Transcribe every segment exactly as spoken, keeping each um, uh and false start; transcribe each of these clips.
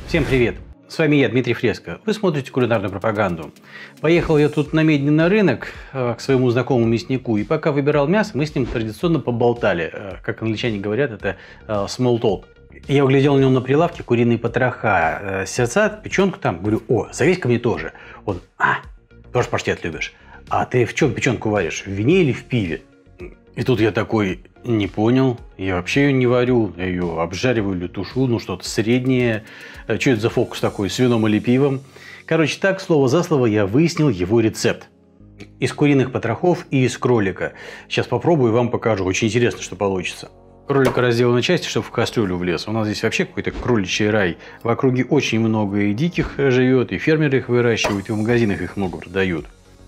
Всем привет! С вами я, Дмитрий Фреско. Вы смотрите кулинарную пропаганду. Поехал я тут на Медне на рынок э, к своему знакомому мяснику, и пока выбирал мясо, мы с ним традиционно поболтали. Э, как англичане говорят, это э, small talk. Я углядел у него на прилавке куриные потроха, э, сердца, печенку там. Говорю: о, завесь ко мне тоже. Он: а, тоже паштет любишь. А ты в чем печенку варишь? В вине или в пиве? И тут я такой: не понял, я вообще ее не варю, я ее обжариваю или тушу, ну что-то среднее. Что это за фокус такой, с вином или пивом? Короче, так, слово за слово, я выяснил его рецепт. Из куриных потрохов и из кролика. Сейчас попробую и вам покажу, очень интересно, что получится. Кролика разделал на части, чтобы в кастрюлю влез. У нас здесь вообще какой-то кроличий рай. В округе очень много и диких живет, и фермеры их выращивают, и в магазинах их много продают.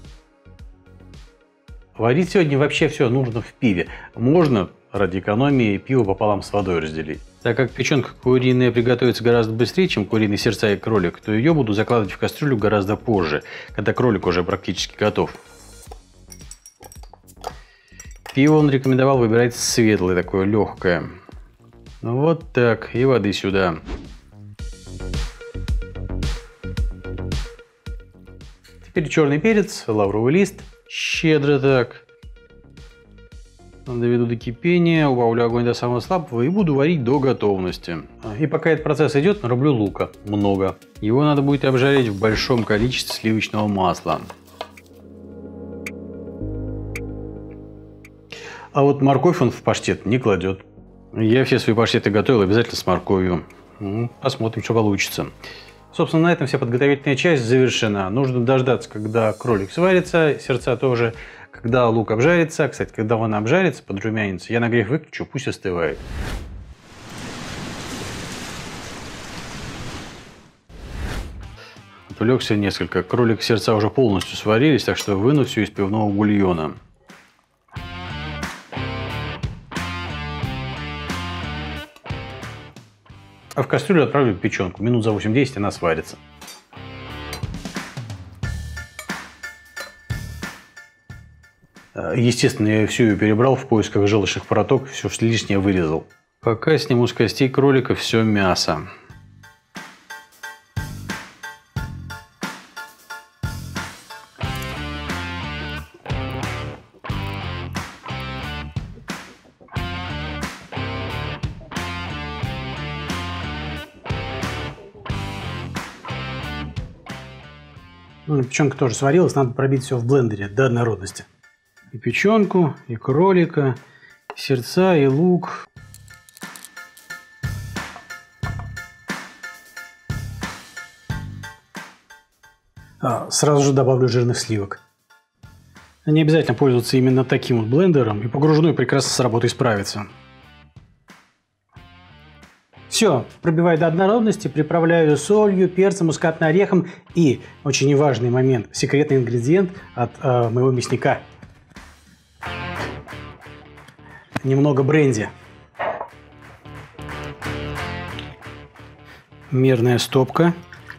Варить сегодня вообще все нужно в пиве. Можно ради экономии пиво пополам с водой разделить. Так как печенка куриная приготовится гораздо быстрее, чем куриные сердца и кролик, то ее буду закладывать в кастрюлю гораздо позже, когда кролик уже практически готов. Пиво он рекомендовал выбирать светлое, такое легкое. Вот так, и воды сюда. Теперь черный перец, лавровый лист. Щедро так. Доведу до кипения, убавлю огонь до самого слабого и буду варить до готовности. И пока этот процесс идет, нарублю лука. Много. Его надо будет обжарить в большом количестве сливочного масла. А вот морковь он в паштет не кладет. Я все свои паштеты готовил обязательно с морковью. Посмотрим, что получится. Собственно, на этом вся подготовительная часть завершена. Нужно дождаться, когда кролик сварится, сердца тоже, когда лук обжарится. Кстати, когда он обжарится, подрумянится, я нагрев выключу, пусть остывает. Отвлекся несколько. Кролик и сердца уже полностью сварились, так что выну все из пивного бульона. А в кастрюлю отправлю печенку. Минут за восемь-десять она сварится. Естественно, я всю ее перебрал в поисках желчных проток, все что лишнее вырезал. Пока сниму с костей кролика все мясо. Ну, печенка тоже сварилась, надо пробить все в блендере до однородности. И печенку, и кролика, и сердца, и лук. А, сразу же добавлю жирных сливок. Не обязательно пользоваться именно таким вот блендером, и погружной прекрасно с работой справится. Все, пробиваю до однородности, приправляю солью, перцем, мускатным орехом и, очень важный момент, секретный ингредиент от э, моего мясника. Немного бренди. Мерная стопка.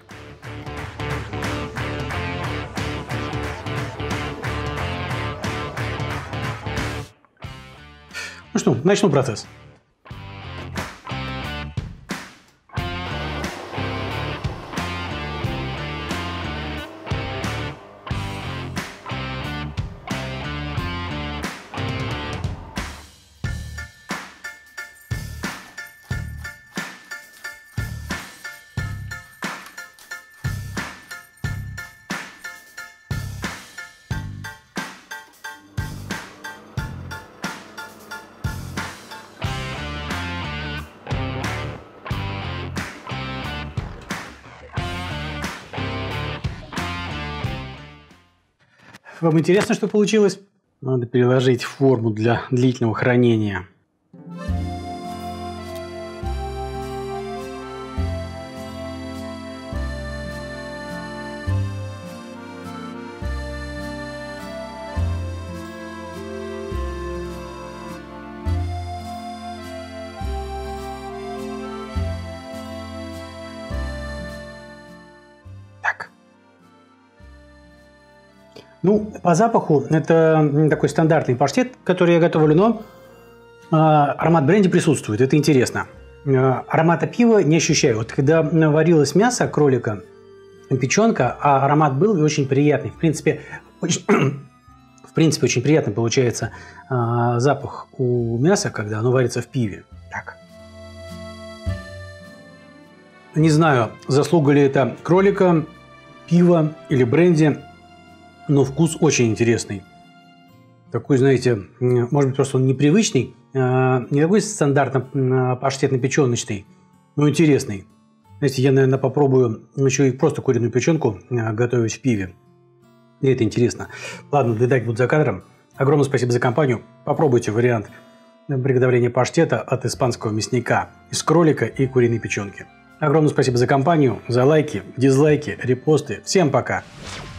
Ну что, начну процесс. Вам интересно, что получилось? Надо переложить в форму для длительного хранения. Ну, по запаху это такой стандартный паштет, который я готовлю, но э, аромат бренди присутствует, это интересно. аромата пива не ощущаю. Вот когда варилось мясо кролика, печенка, а аромат был и очень приятный. В принципе, очень, в принципе, очень приятный получается а, запах у мяса, когда оно варится в пиве. Так. Не знаю, заслуга ли это кролика, пива или бренди, но вкус очень интересный. Такой, знаете, может быть, просто он непривычный, а, не такой стандартно паштетно-печеночный, но интересный. Знаете, я, наверное, попробую еще и просто куриную печенку готовить в пиве. И это интересно. Ладно, доедать буду за кадром. Огромное спасибо за компанию. Попробуйте вариант приготовления паштета от испанского мясника из кролика и куриной печенки. Огромное спасибо за компанию, за лайки, дизлайки, репосты. Всем пока!